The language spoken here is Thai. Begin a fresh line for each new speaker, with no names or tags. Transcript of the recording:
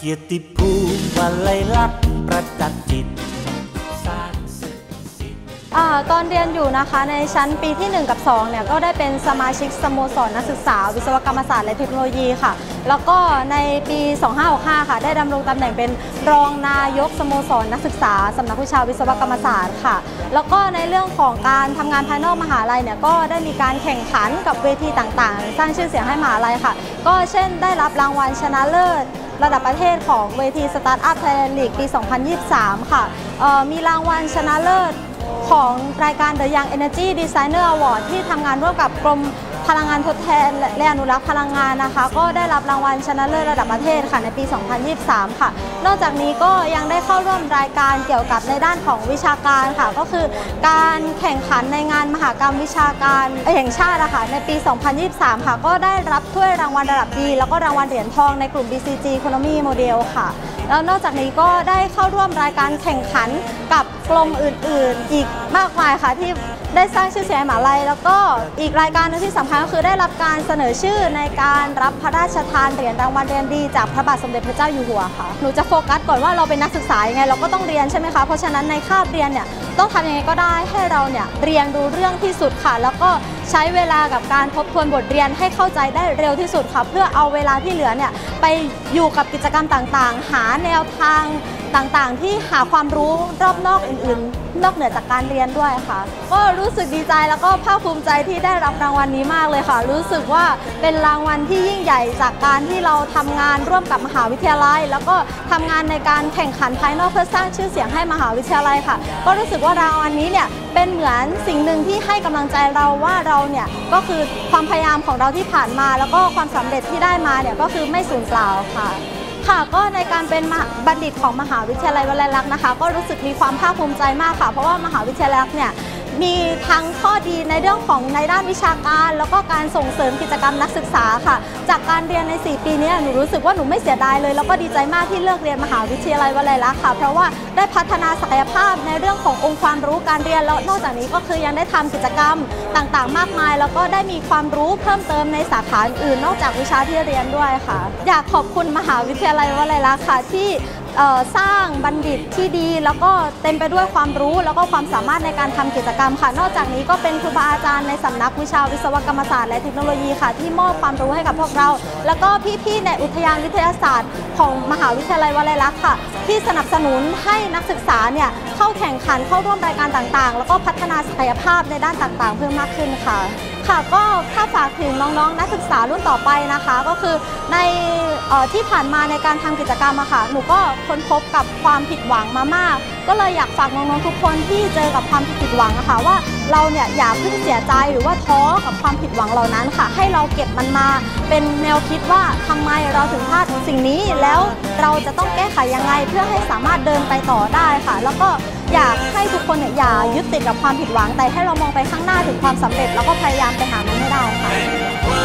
กียรติภูมิวลัยลักษณ์ประจักษ์จิต
ตอนเรียนอยู่นะคะในชั้นปีที่1กับ2เนี่ยก็ได้เป็นสมาชิกสโมสรนักศึกษาวิศวกรรมศาสตร์และเทคโนโลยีค่ะแล้วก็ในปี2565ค่ะได้ดำรงตำแหน่งเป็นรองนายกสโมสรนักศึกษาสำนักวิชาวิศวกรรมศาสตร์ค่ะแล้วก็ในเรื่องของการทำงานภายนอกมหาลัยเนี่ยก็ได้มีการแข่งขันกับเวทีต่างๆสร้างชื่อเสียงให้มหาลัยค่ะก็เช่นได้รับรางวัลชนะเลิศระดับประเทศของเวทีสตาร์ทอัพไทยแลนด์ลีกปี 2023 ค่ะมีรางวัลชนะเลิศของรายการ The Young Energy Designer Award ที่ทำงานร่วมกับกรมพลังงานทดแทนและอนุรักษ์พลังงานนะคะก็ได้รับรางวัลชนะเลิศระดับประเทศค่ะในปี 2023 ค่ะนอกจากนี้ก็ยังได้เข้าร่วมรายการเกี่ยวกับในด้านของวิชาการค่ะก็คือการแข่งขันในงานมหกรรมวิชาการแห่งชาตินะคะในปี 2023 ค่ะก็ได้รับถ้วยรางวัลระดับดีแล้วก็รางวัลเหรียญทองในกลุ่ม BCG Economy Model ค่ะแล้วนอกจากนี้ก็ได้เข้าร่วมรายการแข่งขันกับกลุ่มอื่นๆอีกมากมายค่ะที่ได้สร้างชื่อเสียงให้มหาลัยแล้วก็อีกรายการนึงที่สำคัญก็คือได้รับการเสนอชื่อในการรับพระราชทานเหรียญรางวัลเรียนดีจากพระบาทสมเด็จพระเจ้าอยู่หัวค่ะหนูจะโฟกัสก่อนว่าเราเป็นนักศึกษายังไงเราก็ต้องเรียนใช่ไหมคะเพราะฉะนั้นในคาบเรียนเนี่ยต้องทำยังไงก็ได้ให้เราเนี่ยเรียนรู้เรื่องที่สุดค่ะแล้วก็ใช้เวลากับการทบทวนบทเรียนให้เข้าใจได้เร็วที่สุดค่ะเพื่อเอาเวลาที่เหลือเนี่ยไปอยู่กับกิจกรรมต่างๆหาแนวทางต่างๆที่หาความรู้รอบนอกอื่นๆนอกเหนือจากการเรียนด้วยค่ะก็รู้สึกดีใจแล้วก็ภาคภูมิใจที่ได้รับรางวัลนี้มากเลยค่ะรู้สึกว่าเป็นรางวัลที่ยิ่งใหญ่จากการที่เราทำงานร่วมกับมหาวิทยาลัยแล้วก็ทำงานในการแข่งขันภายนอกเพื่อสร้างชื่อเสียงให้มหาวิทยาลัยค่ะก็รู้สึกว่ารางวัลนี้เนี่ยเป็นเหมือนสิ่งหนึ่งที่ให้กำลังใจเราว่าเราเนี่ยก็คือความพยายามของเราที่ผ่านมาแล้วก็ความสำเร็จที่ได้มาเนี่ยก็คือไม่สูญเปล่าค่ะก็ในการเป็นบัณฑิตของมหาวิทยาลัยวลัยลักษณ์นะคะก็รู้สึกมีความภาคภูมิใจมากค่ะเพราะว่ามหาวิทยาลัยเนี่ยมีทั้งข้อดีในเรื่องของในด้านวิชาการแล้วก็การส่งเสริมกิจกรรมนักศึกษาค่ะจากการเรียนใน4ปีนี้หนูรู้สึกว่าหนูไม่เสียดายเลยแล้วก็ดีใจมากที่เลือกเรียนมหาวิทยาลัยวลัยลักษณ์ค่ะเพราะว่าได้พัฒนาศักยภาพในเรื่องขององค์ความรู้การเรียนแล้วนอกจากนี้ก็คือยังได้ทำกิจกรรมต่างๆมากมายแล้วก็ได้มีความรู้เพิ่มเติมในสาขาอื่นนอกจากวิชาที่เรียนด้วยค่ะอยากขอบคุณมหาวิทยาลัยวลัยลักษณ์ค่ะที่สร้างบัณฑิตที่ดีแล้วก็เต็มไปด้วยความรู้แล้วก็ความสามารถในการทำกิจกรรมค่ะนอกจากนี้ก็เป็นครูบาอาจารย์ในสำนักวิชาวิศวกรรมศาสตร์และเทคโนโลยีค่ะที่มอบความรู้ให้กับพวกเราแล้วก็พี่ๆในอุทยานวิทยาศาสตร์ของมหาวิทยาลัยวลัยลักษณ์ค่ะที่สนับสนุนให้นักศึกษาเนี่ยเข้าแข่งขันเข้าร่วมรายการต่างๆแล้วก็พัฒนาศักยภาพในด้านต่างๆเพิ่มมากขึ้นค่ะก็ถ้าฝากถึงน้องๆนักศึกษารุ่นต่อไปนะคะก็คือในที่ผ่านมาในการทำกิจกรรมอะค่ะหนูก็ค้นพบกับความผิดหวังมามากก็เลยอยากฝากน้องๆทุกคนที่เจอกับความผิดหวังอะค่ะว่าเราเนี่ยอย่าเพิ่งเสียใจหรือว่าท้อกับความผิดหวังเหล่านั้นค่ะให้เราเก็บมันมาเป็นแนวคิดว่าทำไมเราถึงพลาดสิ่งนี้แล้วเราจะต้องแก้ไขยังไงเพื่อให้สามารถเดินไปต่อได้ค่ะแล้วก็อยากให้ทุกคนเนี่ยอย่ายึดติดกับความผิดหวังแต่ให้เรามองไปข้างหน้าถึงความสำเร็จแล้วก็พยายามไปหามันให้ได้ค่ะ